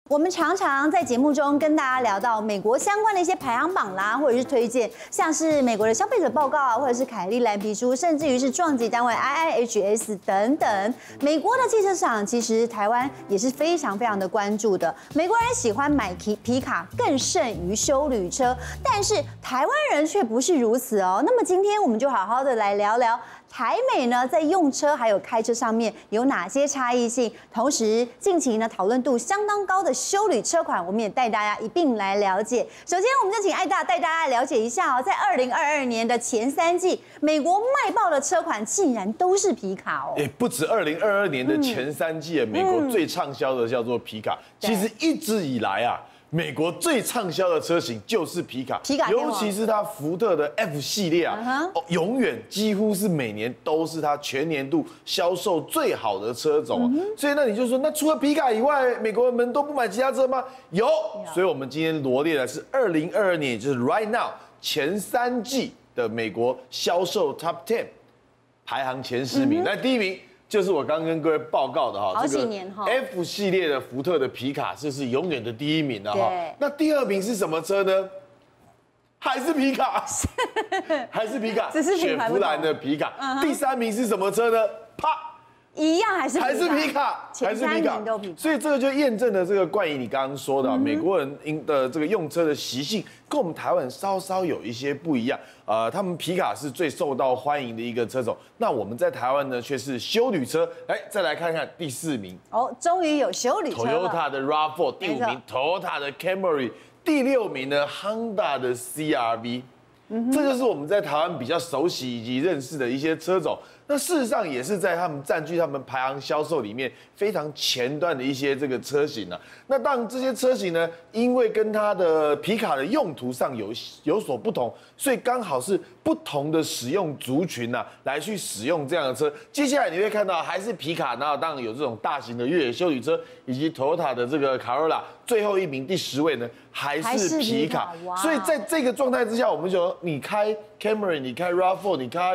我们常常在节目中跟大家聊到美国相关的一些排行榜啦，或者是推荐，像是美国的消费者报告啊，或者是凯利蓝皮书，甚至于是撞击单位 IIHS 等等。美国的汽车市场其实台湾也是非常的关注的。美国人喜欢买皮卡更胜于休旅车，但是台湾人却不是如此哦。那么今天我们就好好的来聊聊。台美呢，在用车还有开车上面有哪些差异性？同时，近期呢讨论度相当高的休旅车款，我们也带大家一并来了解。首先，我们就请艾大带大家了解一下哦，在2022年的前3季，美国卖爆的车款竟然都是皮卡哦。 不止2022年的前3季，美国最畅销的叫做皮卡。其实一直以来啊。美国最畅销的车型就是皮卡，尤其是它福特的 F 系列啊，永远几乎是每年都是它全年度销售最好的车种。所以那你就说，那除了皮卡以外，美国人们都不买其他车吗？有，所以我们今天罗列的是2022年，也就是 right now 前3季的美国销售 Top 10排行前10名。那第1名。就是我刚跟各位报告的哈， 好几年哈 ，F 系列的福特的皮卡，这是永远的第1名了哈。那第2名是什么车呢？还是皮卡，还是皮卡，雪佛兰的皮卡。第3名是什么车呢？啪， 一样还是皮卡，还是皮卡。所以这个就验证了这个冠仪你刚刚说的，美国人的这个用车的习性跟我们台湾稍稍有一些不一样。他们皮卡是最受到欢迎的一个车种，那我们在台湾呢却是休旅车。再来看看第4名哦，终于有休旅车了。 Toyota 的 RAV4， 第5名 Toyota 的 Camry， 第6名呢 Honda 的 CR-V。这就是我们在台湾比较熟悉以及认识的一些车种。那事实上也是在他们占据他们排行销售里面非常前段的一些这个车型啊。那当然这些车型呢，因为跟它的皮卡的用途上有所不同，所以刚好是不同的使用族群啊来去使用这样的车。接下来你会看到还是皮卡，那当然有这种大型的越野休旅车，以及 Toyota 的这个 Corolla， 最后1名第10位呢还是皮卡。所以在这个状态之下，我们就你开 Camry， 你开 RAV4， 你开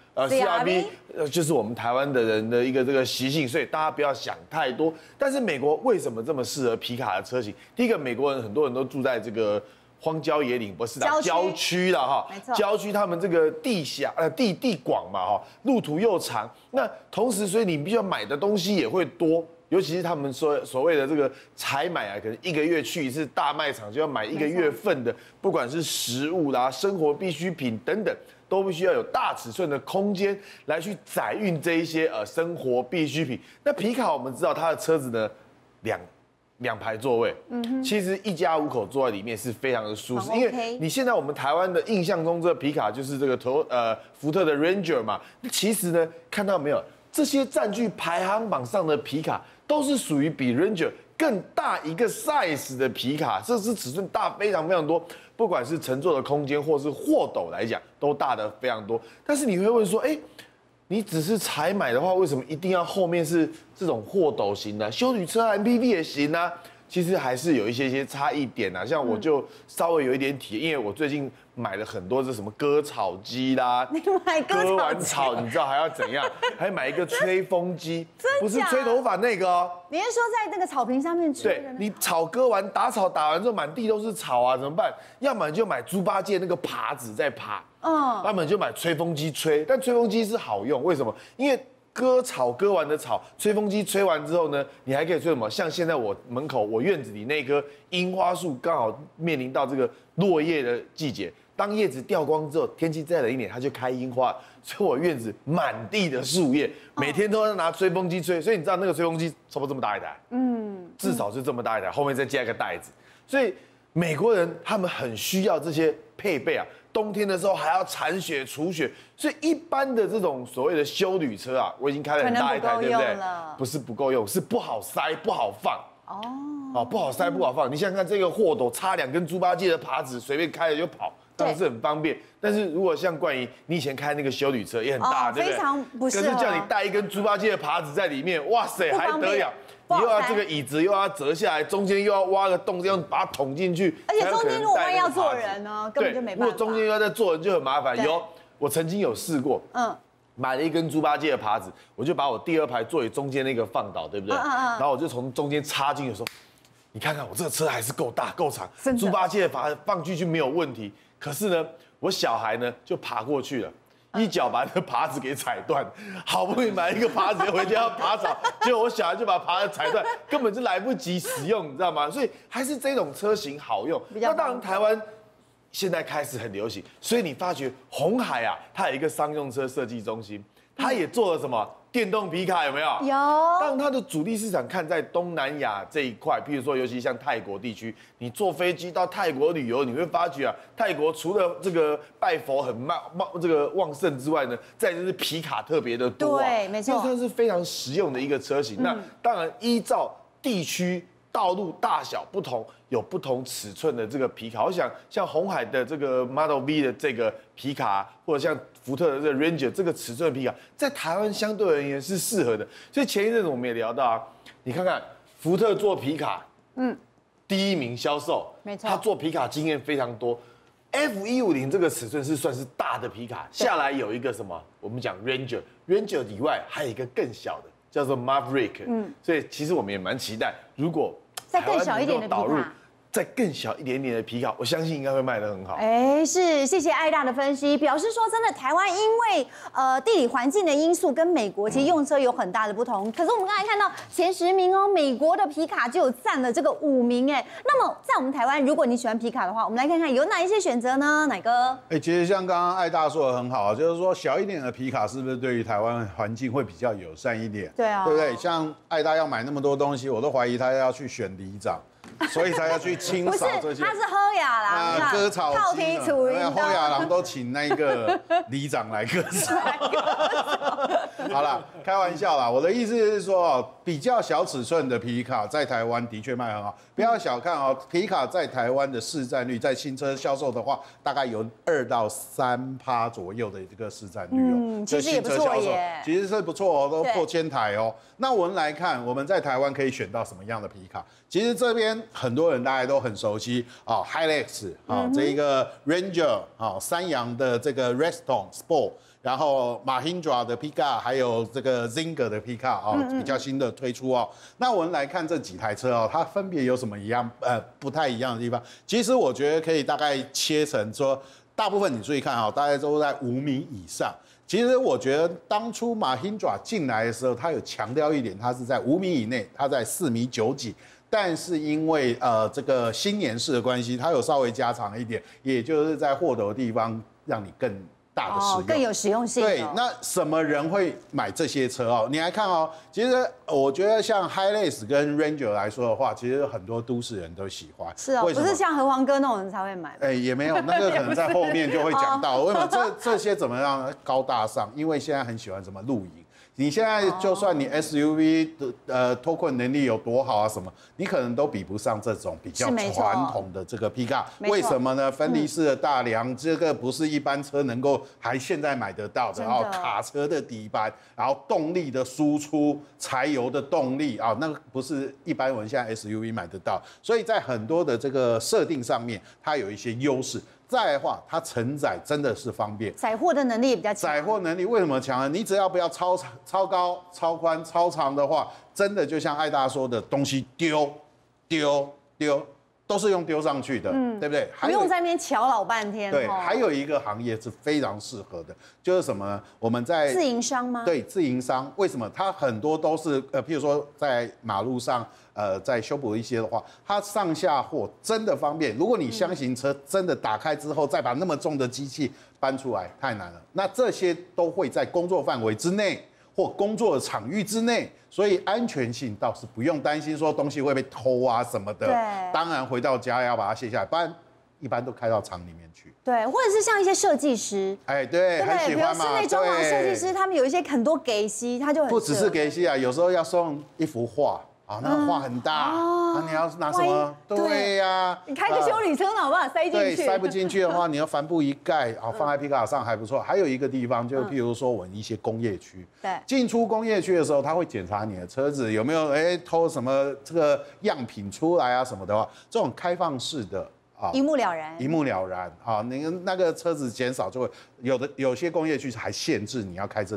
CR-V， 就是我们台湾的人的一个这个习性，所以大家不要想太多。但是美国为什么这么适合皮卡的车型？第一个，美国人很多人都住在这个荒郊野岭，不是的，郊区了哈。郊区他们这个地广嘛哈，路途又长，那同时所以你必须要买的东西也会多。尤其是他们所谓的这个采买啊，可能1个月去一次大卖场就要买1个月份的，不管是食物啦、生活必需品等等，都必须要有大尺寸的空间来去载运这一些生活必需品。那皮卡我们知道它的车子呢，两排座位，其实1家5口坐在里面是非常的舒适，因为你现在我们台湾的印象中这个皮卡就是这个福特的 Ranger 嘛，其实呢看到没有，这些占据排行榜上的皮卡。都是属于比 Ranger 更大一个 size 的皮卡，这是尺寸大非常多，不管是乘坐的空间或是货斗来讲，都大的非常多。但是你会问说，你只是采买的话，为什么一定要后面是这种货斗型的？休旅车 MPV 也行啊。其实还是有一些差异点啊，像我就稍微有一点体验，因为我最近买了很多这什么割草机啦，割完草你知道还要怎样？还买一个吹风机，不是吹头发那个哦。 你是说在那个草坪上面吹的？ 对，你草割完打草打完之后满地都是草啊，怎么办？要么你就买猪八戒那个耙子在耙，要么你就买吹风机吹。但吹风机是好用，为什么？因为割草割完的草，吹风机吹完之后呢，你还可以吹什么？像现在我门口我院子里那棵樱花树刚好面临到这个落叶的季节，当叶子掉光之后，天气再冷一点，它就开樱花，所以我院子满地的树叶，每天都要拿吹风机吹，所以你知道那个吹风机差不多这么大一台，至少是这么大一台，后面再加一个袋子，所以美国人他们很需要这些配备啊。冬天的时候还要铲雪除雪，所以一般的这种所谓的休旅车啊，我已经开了很大一台，对不对？不是不够用，是不好塞、不好放。不好塞、不好放。你想想看，这个货斗插2根猪八戒的耙子，随便开了就跑，当然是很方便。但是如果像冠仪，你以前开那个休旅车也很大，对不对？ 非常不适合。 可是叫你带1根猪八戒的耙子在里面，哇塞，还得了？你又要这个椅子又要折下来，中间又要挖个洞，这样把它捅进去。 而且中间如果万一要坐人呢，根本就没办法。 如果中间又要再坐人就很麻烦。我曾经有试过，买了1根猪八戒的耙子，我就把我第2排座椅中间那个放倒，对不对？然后我就从中间插进去说， 你看看我这个车还是够大够长， 真的猪八戒放进去没有问题。可是呢，我小孩呢就爬过去了。一脚把那耙子给踩断，好不容易买一个耙子回家要拔草，结果我小孩就把耙子踩断，根本就来不及使用，你知道吗？所以还是这种车型好用。那当然，台湾现在开始很流行，所以你发觉鸿海啊，它有一个商用车设计中心，它也做了什么电动皮卡，有没有？ 有。 当它的主力市场看在东南亚这一块，譬如说，尤其像泰国地区，你坐飞机到泰国旅游，你会发觉啊，泰国除了这个拜佛很旺盛之外呢，再就是皮卡特别的多、啊， 对，没错， 它是非常实用的一个车型。那当然依照地区、道路大小不同，有不同尺寸的这个皮卡。我想像鸿海的这个 Model V 的这个皮卡，或者像福特的这个 Ranger 这个尺寸的皮卡，在台湾相对而言是适合的。所以前一阵子我们也聊到啊，你看看福特做皮卡，第1名销售， 没错， 他做皮卡经验非常多。F150这个尺寸是算是大的皮卡，下来有一个什么？我们讲 Ranger 以外还有一个更小的，叫做 Maverick。所以其实我们也蛮期待，如果再更小一点的皮卡。 再更小一点点的皮卡，我相信应该会卖得很好。 是，谢谢艾大的分析，表示说真的，台湾因为地理环境的因素跟美国其实用车有很大的不同。可是我们刚才看到前10名哦，美国的皮卡就有占了这个5名哎。那么在我们台湾，如果你喜欢皮卡的话，我们来看看有哪一些选择呢？哪个？ 其实像刚刚艾大说的很好，就是说小一点的皮卡是不是对于台湾环境会比较友善一点？ 对啊， 对不对？像艾大要买那么多东西，我都怀疑他要去选里长。所以才要去清扫这些。 他是喝雅郎割草机， 靠皮楚云， 喝雅郎都请那个里长来割草。好了，开玩笑啦。我的意思是说，比较小尺寸的皮卡在台湾的确卖很好。不要小看哦，皮卡在台湾的市占率，在新车销售的话，大概有2到3%左右的这个市占率哦。 其实也不错耶， 其实是不错哦，都破1000台哦。那我们来看，我们在台湾可以选到什么样的皮卡？其实这边很多人大家都很熟悉啊 ，Hilux 啊，这一个 Ranger 啊，三洋的这个 Redstone Sport， 然后 Mahindra 的皮卡，还有这个 Zinger 的皮卡啊，比较新的推出哦。那我们来看这几台车哦，它分别有什么不太一样的地方？其实我觉得可以大概切成说，大部分你注意看啊，大概都在5米以上。其实我觉得当初Mahindra进来的时候，它有强调一点，它是在5米以内，它在4米9几。但是因为这个新年式的关系，它有稍微加长一点，也就是在获得的地方让你更大的使用， 更有实用性。 对，那什么人会买这些车哦？你来看哦，其实我觉得像 Hilux 跟 Ranger 来说的话，其实很多都市人都喜欢。 是哦，不是像和黄哥那种人才会买。 也没有，那个可能在后面就会讲到。为什么这些怎么样高大上？因为现在很喜欢什么露营。你现在就算你 SUV 的脱困能力有多好啊什么，你可能都比不上这种比较传统的这个皮卡。为什么呢？分离式的大梁，这个不是一般车能够还现在买得到的。然后卡车的底盘，然后动力的输出，柴油的动力啊，那个不是一般我们现在 SUV 买得到。所以在很多的这个设定上面，它有一些优势。再来的话，它承载真的是方便， 载货的能力也比较强。 载货能力为什么强呢？你只要不要超高、超宽、超长的话，真的就像艾大说的，东西丢，都是用丢上去的，对不对？ 不用在那边瞧老半天。 对，还有一个行业是非常适合的，就是什么呢？我们在自营商吗？ 对，自营商。为什么？它很多都是譬如说在马路上。再修补一些的话，它上下货真的方便。如果你箱型车真的打开之后，再把那么重的机器搬出来，太难了。那这些都会在工作范围之内或工作场域之内，所以安全性倒是不用担心说东西会被偷啊什么的。 对， 当然回到家要把它卸下来，不然一般都开到厂里面去。 对，或者是像一些设计师， 对，很喜欢嘛。 比如室内装潢设计师，他们有一些很多给息，他就很不只是给息啊，有时候要送一幅画。那个画很大，那你要拿什么？对呀， 你开个修理车哪有办法塞进去？ 对，塞不进去的话，你要帆布一盖，放在皮卡上还不错。还有一个地方，就譬如说我们一些工业区， 对， 进出工业区的时候，他会检查你的车子有没有偷什么这个样品出来啊什么的话，这种开放式的。 一目了然， 一目了然啊！那个车子减少就会有些工业区还限制你要开这种，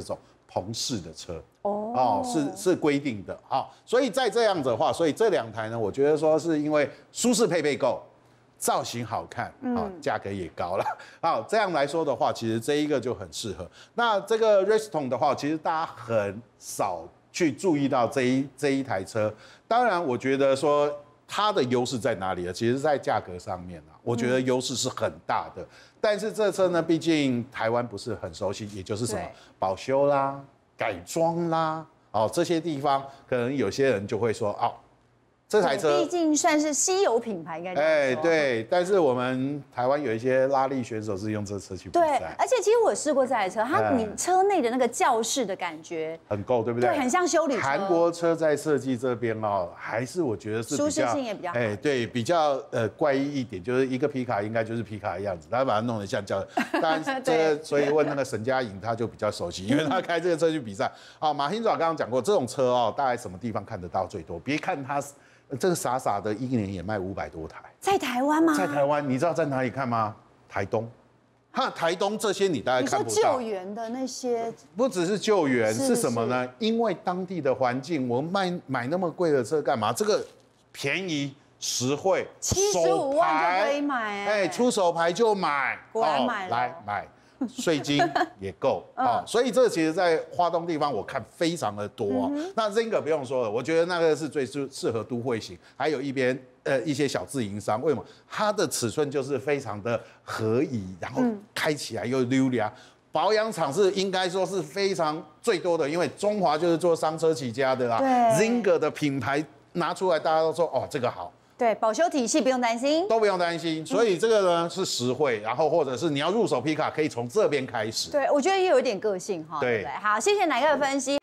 棚式的车。是规定的。好，所以在这样子的话，所以这2台呢，我觉得说是因为舒适配备够。造型好看，价格也高了。好，这样来说的话，其实这一个就很适合。那这个 Reston 的话，其实大家很少去注意到这一台车。当然，我觉得说它的优势在哪里呢？其实在价格上面啊，我觉得优势是很大的。但是这车呢，毕竟台湾不是很熟悉，也就是什么保修啦、改装啦，这些地方可能有些人就会说这台车毕竟算是稀有品牌，应该这样说。 对，但是我们台湾有一些拉力选手是用这车去比赛。 对，而且其实我试过这台车，你车内的那个教室的感觉很够，对不对？ 对，很像休旅车。 韩国车在设计这边还是我觉得是舒适性也比较好。 对，比较怪异一点，就是一个皮卡应该就是皮卡的样子，他把它弄得像轿。当然所以问那个沈佳莹，他就比较熟悉，因为他开这个车去比赛。马兴爪刚刚讲过，这种车大概什么地方看得到最多？别看它。这个傻傻的，一年也卖500多台， 在台湾吗？ 在台湾，你知道在哪里看吗？台东，台东这些你大概看不到。 你说救援的那些， 不只是救援，是什么呢？因为当地的环境，我们买那么贵的车干嘛？这个便宜实惠 ，75万就可以买， 出手牌就买， 果然买了， 来买。税金也够所以这个其实，在花东地方我看非常的多那 Zenger 不用说了，我觉得那个是最适合都会型，还有一些小自营商，为什么？它的尺寸就是非常的合宜，然后开起来又溜达，保养厂是应该说是非常最多的，因为中华就是做商车起家的啦 ，Zenger 的品牌拿出来，大家都说这个好。 对，保修体系不用担心， 都不用担心，所以这个呢是实惠，然后或者是你要入手皮卡，可以从这边开始。 对，我觉得也有一点个性哈。对，好，谢谢乃哥的分析。